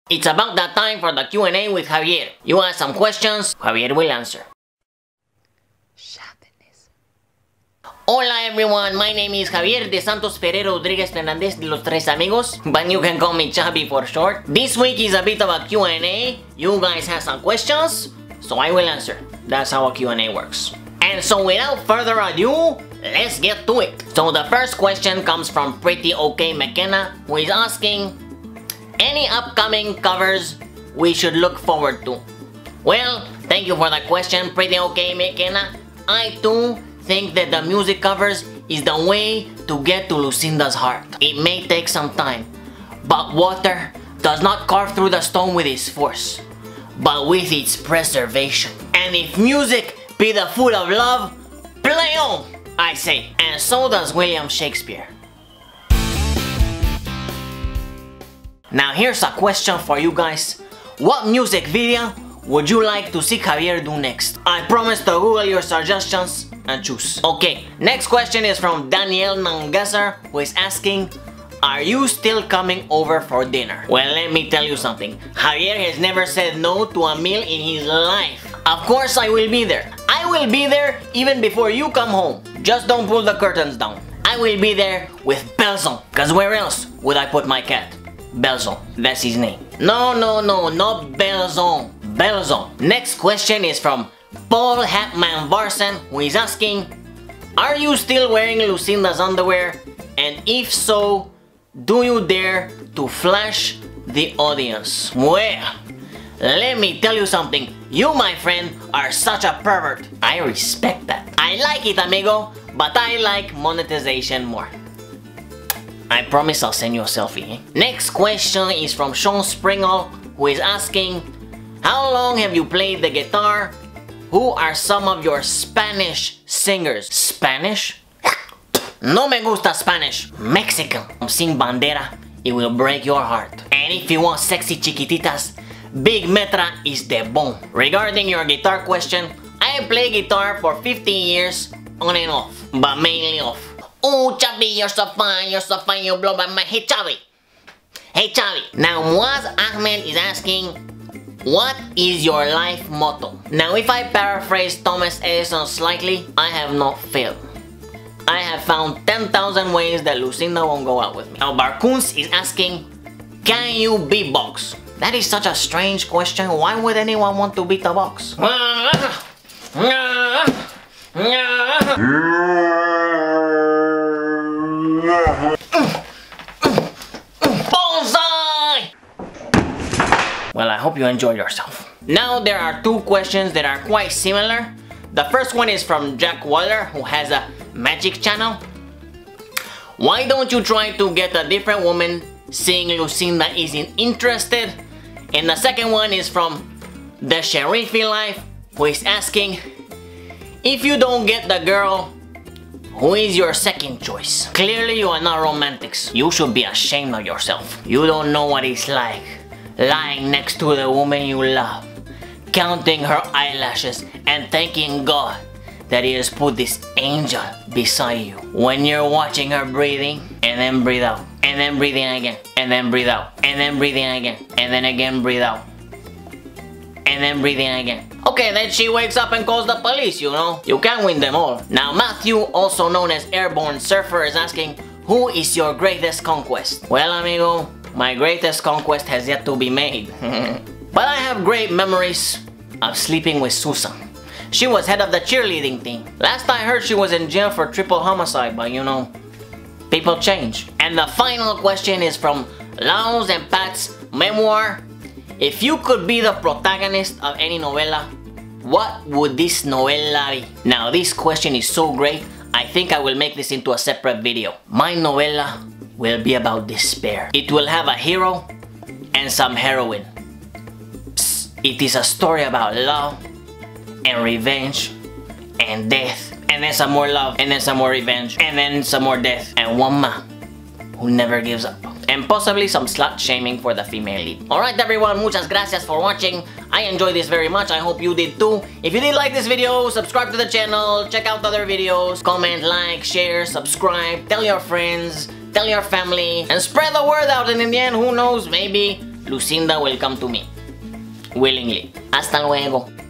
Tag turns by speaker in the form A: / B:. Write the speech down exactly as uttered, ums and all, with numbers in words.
A: It's about that time for the Q and A with Javier. You ask some questions, Javier will answer.
B: Shavinism.
A: Hola everyone, my name is Javier de Santos Ferrero Rodriguez Fernandez de los Tres Amigos, but you can call me Chavi for short. This week is a bit of a Q and A. You guys have some questions, so I will answer. That's how a Q and A works. And so without further ado, let's get to it. So the first question comes from Pretty Okay McKenna, who is asking, any upcoming covers we should look forward to? Well, thank you for the question, Pretty Okay McKenna. I too think that the music covers is the way to get to Lucinda's heart. It may take some time, but water does not carve through the stone with its force, but with its preservation. And if music be the food of love, play on, I say. And so does William Shakespeare. Now here's a question for you guys. What music video would you like to see Javier do next? I promise to Google your suggestions and choose. Okay, next question is from Danielle Nangasar, who is asking, are you still coming over for dinner? Well, let me tell you something. Javier has never said no to a meal in his life. Of course I will be there. I will be there even before you come home. Just don't pull the curtains down. I will be there with bells on. Cause where else would I put my cat? Belzon, that's his name. No, no, no, not Belzon. Belzon. Next question is from Paul Hatman Varsen, who is asking, are you still wearing Lucinda's underwear? And if so, do you dare to flash the audience? Well, let me tell you something. You, my friend, are such a pervert. I respect that. I like it, amigo, but I like monetization more. I promise I'll send you a selfie. Eh? Next question is from Sean Springle, who is asking, how long have you played the guitar? Who are some of your Spanish singers? Spanish? No me gusta Spanish. Mexican. Sing bandera, it will break your heart. And if you want sexy chiquititas, Big Metra is the bomb. Regarding your guitar question, I play guitar for fifteen years on and off, but mainly off. Oh, Chavi, you're so fine, you're so fine, you blow by my... Hey, Chavi. Hey, Chavi. Now, Muaz Ahmed is asking, what is your life motto? Now, if I paraphrase Thomas Edison slightly, I have not failed. I have found ten thousand ways that Lucinda won't go out with me. Now, Barkuns is asking, can you beatbox? That is such a strange question. Why would anyone want to beat the box? Bullseye! Well, I hope you enjoyed yourself. Now there are two questions that are quite similar. The first one is from Jack Waller, who has a magic channel. Why don't you try to get a different woman seeing Lucinda isn't interested? And the second one is from the Sheriffy Life, who is asking, if you don't get the girl, who is your second choice? Clearly you are not romantics. You should be ashamed of yourself. You don't know what it's like lying next to the woman you love, counting her eyelashes and thanking God that He has put this angel beside you. When you're watching her breathing, and then breathe out, and then breathing again, and then breathe out, and then breathing again, and then again breathe out, and then breathing again. Okay, then she wakes up and calls the police, you know. You can't win them all. Now Matthew, also known as Airborne Surfer, is asking, who is your greatest conquest? Well, amigo, my greatest conquest has yet to be made. But I have great memories of sleeping with Susan. She was head of the cheerleading team. Last I heard, she was in jail for triple homicide, but you know, people change. And the final question is from Laos and Pat's memoir. If you could be the protagonist of any novela, what would this novela be? Now this question is so great, I think I will make this into a separate video. My novela will be about despair. It will have a hero and some heroine. Psst, it is a story about love and revenge and death. And then some more love, and then some more revenge, and then some more death. And one man who never gives up. And possibly some slut shaming for the female lead. Alright everyone, muchas gracias for watching. I enjoyed this very much, I hope you did too. If you did like this video, subscribe to the channel, check out other videos, comment, like, share, subscribe, tell your friends, tell your family, and spread the word out, and in the end, who knows, maybe Lucinda will come to me willingly. Hasta luego.